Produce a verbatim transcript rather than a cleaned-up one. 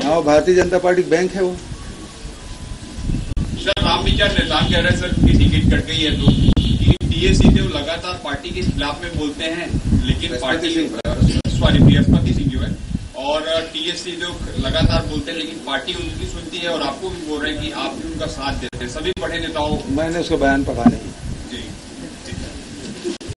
हाँ, Bharatiya Janata party bank है वो। सर रामविचार नेताम कह रहे हैं सर की टिकट कट गई है तो टीएससी देव लगातार पार्टी के खिलाफ में बोलते हैं, लेकिन पार्टी सॉरी बृहस्पति सिंह जो है और टीएससी देव लगातार बोलते हैं लेकिन पार्टी उनकी सुनती है और आपको भी बोल रहे हैं कि आप भी उनका साथ देते हैं, सभी बड़े नेताओं। मैंने उसका बयान पढ़ा नहीं।